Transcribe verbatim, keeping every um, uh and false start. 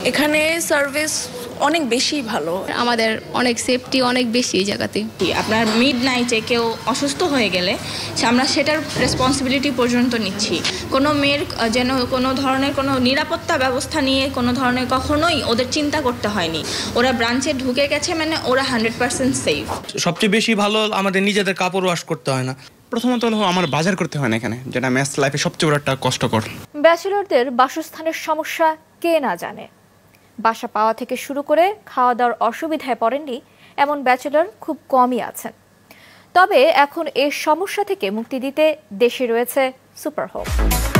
এখানে সার্ভিস অনেক বেশি ভালো, আমাদের অনেক সেফটি অনেক বেশি এই জায়গাতে। আপনার মিড নাইটে কেউ অসুস্থ হয়ে গেলে আমরা সেটার রেসপন্সিবিলিটি পর্যন্ত নিচ্ছি। কোনো মেয়ের যেন কোনো ধরনের কোনো নিরাপত্তা ব্যবস্থা নিয়ে কোনো ধরনের কখনোই ওদের চিন্তা করতে হয়নি। ওরা ব্রাঞ্চে ঢুকে গেছে মানে ওরা হান্ড্রেড পার্সেন্ট সেফ। সবচেয়ে বেশি ভালো আমাদের নিজেদের কাপড় ওয়াশ করতে হয় না। প্রথমত হলো আমার বাজার করতে হয় না এখানে, যেটা ম্যাথ লাইফে সবচেয়ে বড় একটা কষ্টকর। ব্যাচেলরদের বাসস্থানের সমস্যা কে না জানে। বাসা পাওয়া থেকে শুরু করে খাওয়া দাওয়ার অসুবিধায় পড়েননি এমন ব্যাচেলর খুব কমই আছেন। তবে এখন এই সমস্যা থেকে মুক্তি দিতে দেশে রয়েছে সুপার হোম।